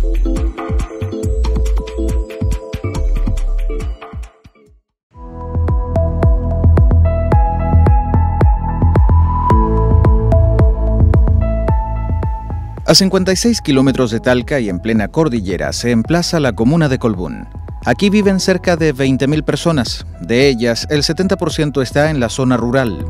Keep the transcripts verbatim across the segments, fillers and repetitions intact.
A cincuenta y seis kilómetros de Talca y en plena cordillera se emplaza la comuna de Colbún. Aquí viven cerca de veinte mil personas. De ellas, el setenta por ciento está en la zona rural.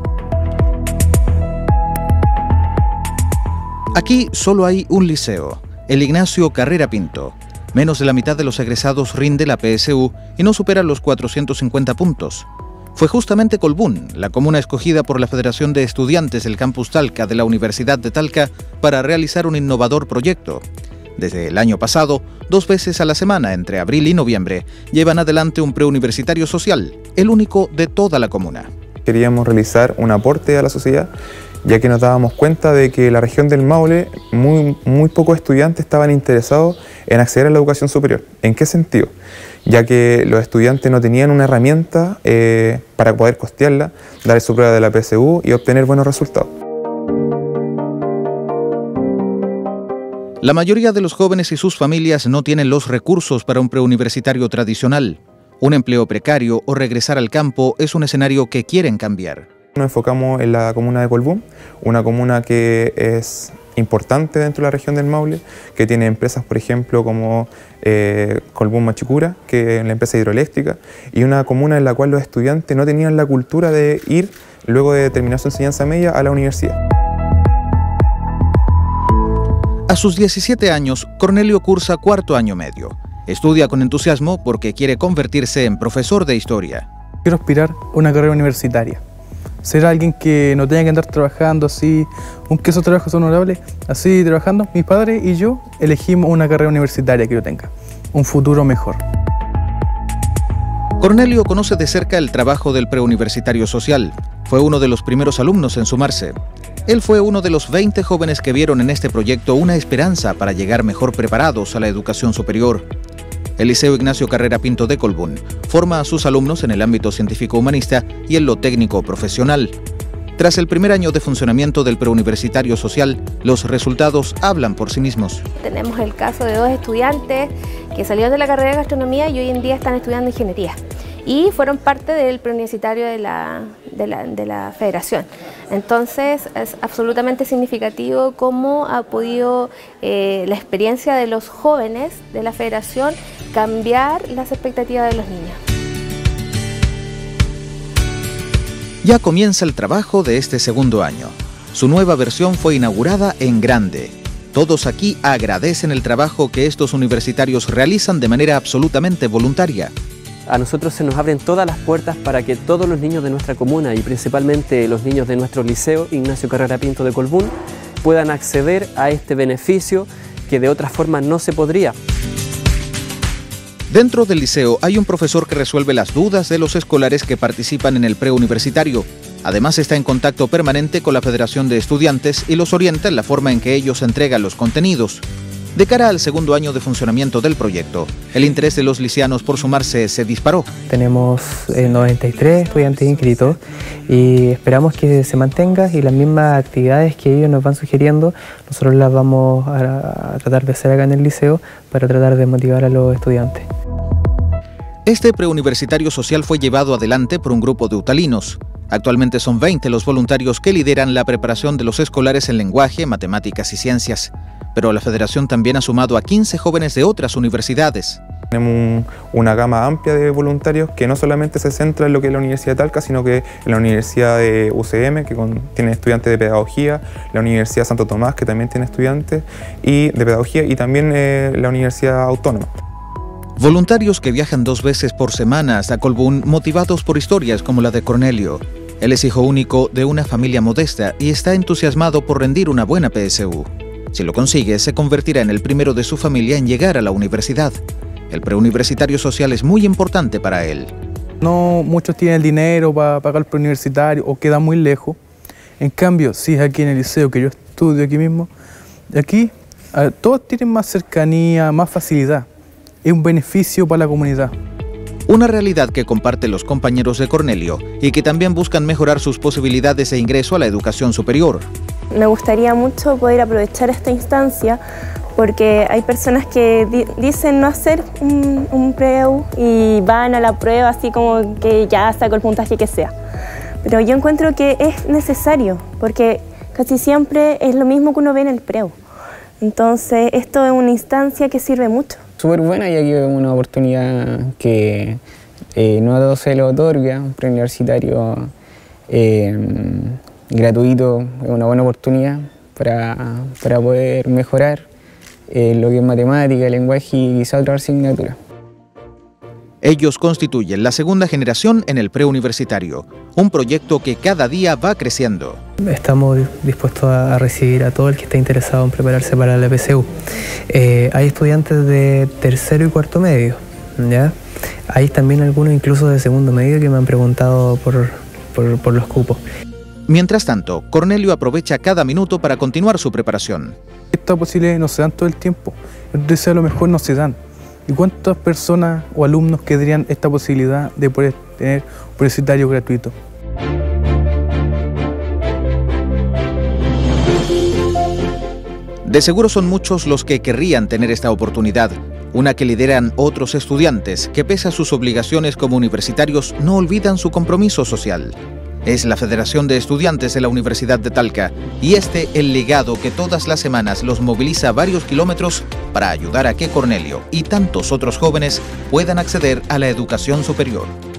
Aquí solo hay un liceo, el Ignacio Carrera Pinto. Menos de la mitad de los egresados rinde la P S U y no supera los cuatrocientos cincuenta puntos. Fue justamente Colbún, la comuna escogida por la Federación de Estudiantes del Campus Talca de la Universidad de Talca para realizar un innovador proyecto. Desde el año pasado, dos veces a la semana, entre abril y noviembre, llevan adelante un preuniversitario social, el único de toda la comuna. Queríamos realizar un aporte a la sociedad, ya que nos dábamos cuenta de que la región del Maule, muy, muy pocos estudiantes estaban interesados en acceder a la educación superior. ¿En qué sentido? Ya que los estudiantes no tenían una herramienta eh, para poder costearla, dar su prueba de la P S U y obtener buenos resultados. La mayoría de los jóvenes y sus familias no tienen los recursos para un preuniversitario tradicional. Un empleo precario o regresar al campo es un escenario que quieren cambiar. Nos enfocamos en la comuna de Colbún, una comuna que es importante dentro de la región del Maule, que tiene empresas, por ejemplo, como eh, Colbún Machicura, que es la empresa hidroeléctrica, y una comuna en la cual los estudiantes no tenían la cultura de ir, luego de terminar su enseñanza media, a la universidad. A sus diecisiete años, Cornelio cursa cuarto año medio. Estudia con entusiasmo porque quiere convertirse en profesor de historia. Quiero aspirar a una carrera universitaria. Ser alguien que no tenga que andar trabajando así, aunque esos trabajos son honorables, así trabajando. Mis padres y yo elegimos una carrera universitaria que yo tenga, un futuro mejor. Cornelio conoce de cerca el trabajo del preuniversitario social. Fue uno de los primeros alumnos en sumarse. Él fue uno de los veinte jóvenes que vieron en este proyecto una esperanza para llegar mejor preparados a la educación superior. El Liceo Ignacio Carrera Pinto de Colbún forma a sus alumnos en el ámbito científico-humanista y en lo técnico-profesional. Tras el primer año de funcionamiento del preuniversitario social, los resultados hablan por sí mismos. Tenemos el caso de dos estudiantes que salieron de la carrera de gastronomía y hoy en día están estudiando ingeniería. Y fueron parte del preuniversitario de la, de la, de la federación. Entonces es absolutamente significativo cómo ha podido eh, la experiencia de los jóvenes de la federación cambiar las expectativas de los niños. Ya comienza el trabajo de este segundo año. Su nueva versión fue inaugurada en grande. Todos aquí agradecen el trabajo que estos universitarios realizan de manera absolutamente voluntaria. A nosotros se nos abren todas las puertas para que todos los niños de nuestra comuna y principalmente los niños de nuestro liceo Ignacio Carrera Pinto de Colbún puedan acceder a este beneficio que de otra forma no se podría. Dentro del liceo hay un profesor que resuelve las dudas de los escolares que participan en el preuniversitario. Además está en contacto permanente con la Federación de Estudiantes y los orienta en la forma en que ellos entregan los contenidos. De cara al segundo año de funcionamiento del proyecto, el interés de los licianos por sumarse se disparó. Tenemos eh, noventa y tres estudiantes inscritos y esperamos que se mantenga y las mismas actividades que ellos nos van sugiriendo, nosotros las vamos a, a tratar de hacer acá en el liceo para tratar de motivar a los estudiantes. Este preuniversitario social fue llevado adelante por un grupo de utalinos. Actualmente son veinte los voluntarios que lideran la preparación de los escolares en lenguaje, matemáticas y ciencias. Pero la Federación también ha sumado a quince jóvenes de otras universidades. Tenemos un, una gama amplia de voluntarios que no solamente se centra en lo que es la Universidad de Talca, sino que en la Universidad de U C M, que con, tiene estudiantes de pedagogía, la Universidad Santo Tomás, que también tiene estudiantes y de pedagogía, y también eh, la Universidad Autónoma. Voluntarios que viajan dos veces por semana hasta Colbún, motivados por historias como la de Cornelio. Él es hijo único de una familia modesta y está entusiasmado por rendir una buena P S U. Si lo consigue, se convertirá en el primero de su familia en llegar a la universidad. El preuniversitario social es muy importante para él. No muchos tienen el dinero para pagar el preuniversitario o quedan muy lejos. En cambio, si es aquí en el liceo, que yo estudio aquí mismo, aquí a, todos tienen más cercanía, más facilidad. Es un beneficio para la comunidad. Una realidad que comparten los compañeros de Cornelio y que también buscan mejorar sus posibilidades de ingreso a la educación superior. Me gustaría mucho poder aprovechar esta instancia porque hay personas que di dicen no hacer un, un pre-U y van a la prueba así como que ya saco el puntaje que sea. Pero yo encuentro que es necesario porque casi siempre es lo mismo que uno ve en el pre-U. Entonces esto es una instancia que sirve mucho. Súper buena, ya que es una oportunidad que eh, no a todos se le otorga, un preuniversitario eh, gratuito, es una buena oportunidad para, para poder mejorar eh, lo que es matemática, lenguaje y quizá otra asignatura. Ellos constituyen la segunda generación en el preuniversitario, un proyecto que cada día va creciendo. Estamos dispuestos a recibir a todo el que esté interesado en prepararse para la P S U. Eh, hay estudiantes de tercero y cuarto medio, ¿ya? Hay también algunos incluso de segundo medio que me han preguntado por, por, por los cupos. Mientras tanto, Cornelio aprovecha cada minuto para continuar su preparación. Estas posibilidades no se dan todo el tiempo, entonces a lo mejor no se dan. ¿Y cuántas personas o alumnos querrían esta posibilidad de poder tener un universitario gratuito? De seguro son muchos los que querrían tener esta oportunidad, una que lideran otros estudiantes que pese a sus obligaciones como universitarios no olvidan su compromiso social. Es la Federación de Estudiantes de la Universidad de Talca y este el legado que todas las semanas los moviliza varios kilómetros para ayudar a que Cornelio y tantos otros jóvenes puedan acceder a la educación superior.